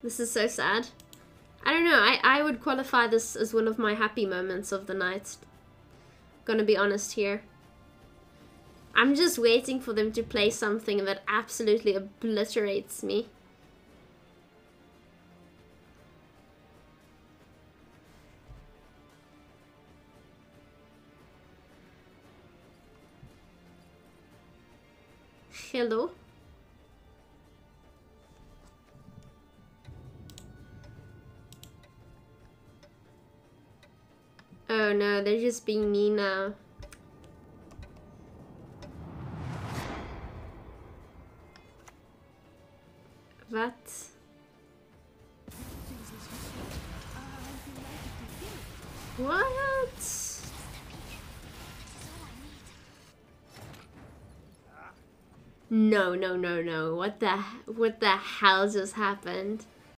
This is so sad. I don't know, I would qualify this as one of my happy moments of the night. Gonna be honest here. I'm just waiting for them to play something that absolutely obliterates me. Hello? Oh no, they're just being mean now. What? What? No, no, no, no. What the hell just happened?